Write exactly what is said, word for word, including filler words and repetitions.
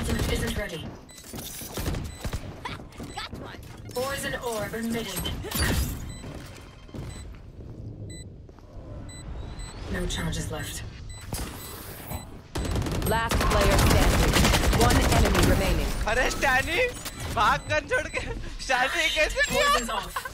ultimate isn't ready. Poison orb emitting. No charges left. Last player standing. One enemy remaining. अरे स्टैनी भाग कर छोड़ के स्टैनी कैसे Poison's off.